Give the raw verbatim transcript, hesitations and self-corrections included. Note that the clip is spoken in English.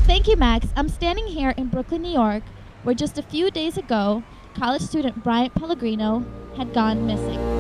Thank you, Max. I'm standing here in Brooklyn, New York, where just a few days ago, college student Bryant Pellegrino had gone missing.